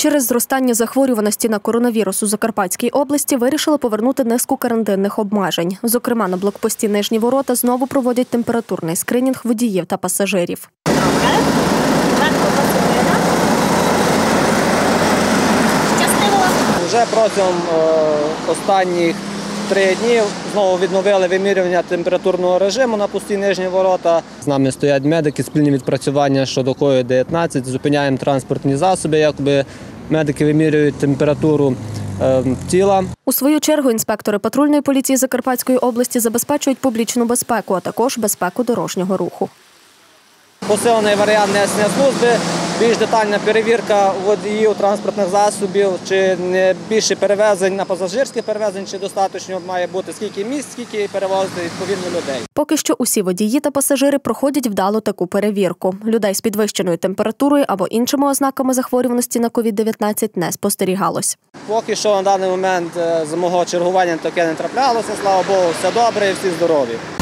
Через зростання захворюваності на коронавірус у Закарпатській області вирішили повернути низку карантинних обмежень. Зокрема, на блокпості Нижні Ворота знову проводять температурний скринінг водіїв та пасажирів. Вже протягом останніх 3 днів знову відновили вимірювання температурного режиму на пусті Нижні Ворота. З нами стоять медики, спільні відпрацювання щодо COVID-19, зупиняємо транспортні засоби, якби медики вимірюють температуру тіла. У свою чергу інспектори патрульної поліції Закарпатської області забезпечують публічну безпеку, а також безпеку дорожнього руху. Посилений варіант несення служби, більш детальна перевірка водіїв транспортних засобів, чи не більше перевезень на пасажирських перевезень, чи достатньо має бути, скільки місць, скільки перевозити відповідно людей. Поки що усі водії та пасажири проходять вдало таку перевірку. Людей з підвищеною температурою або іншими ознаками захворюваності на COVID-19 не спостерігалось. Поки що на даний момент з мого чергування таке не траплялося, слава Богу, все добре і всі здорові.